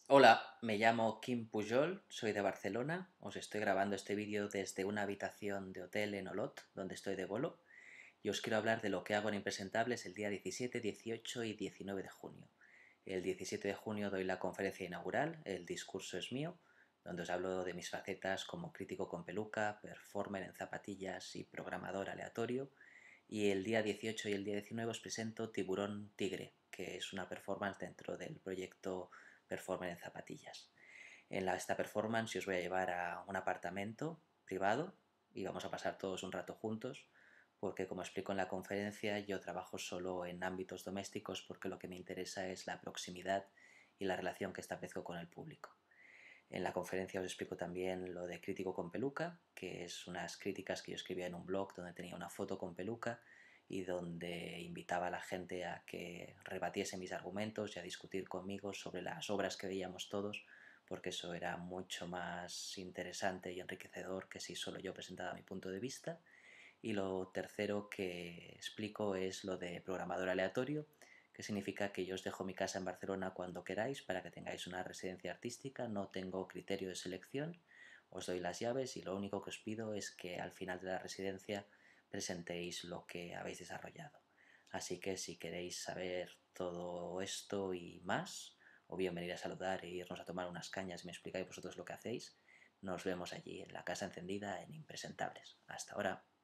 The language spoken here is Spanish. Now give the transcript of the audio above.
Hola, me llamo Kim Pujol, soy de Barcelona. Os estoy grabando este vídeo desde una habitación de hotel en Olot, donde estoy de bolo, y os quiero hablar de lo que hago en Impresentables el día 17, 18 y 19 de junio. El 17 de junio doy la conferencia inaugural, el discurso es mío, donde os hablo de mis facetas como crítico con peluca, performer en zapatillas y programador aleatorio. Y el día 18 y el día 19 os presento Tiburón Tigre, que es una performance dentro del proyecto Performer en zapatillas. En esta performance os voy a llevar a un apartamento privado y vamos a pasar todos un rato juntos, porque como explico en la conferencia, yo trabajo solo en ámbitos domésticos porque lo que me interesa es la proximidad y la relación que establezco con el público. En la conferencia os explico también lo de crítico con peluca, que es unas críticas que yo escribía en un blog donde tenía una foto con peluca y donde invitaba a la gente a que rebatiese mis argumentos y a discutir conmigo sobre las obras que veíamos todos, porque eso era mucho más interesante y enriquecedor que si solo yo presentaba mi punto de vista. Y lo tercero que explico es lo de programador aleatorio, que significa que yo os dejo mi casa en Barcelona cuando queráis para que tengáis una residencia artística, no tengo criterio de selección, os doy las llaves y lo único que os pido es que al final de la residencia presentéis lo que habéis desarrollado. Así que si queréis saber todo esto y más, o bien venir a saludar e irnos a tomar unas cañas y me explicáis vosotros lo que hacéis, nos vemos allí en la casa encendida en Impresentables. Hasta ahora.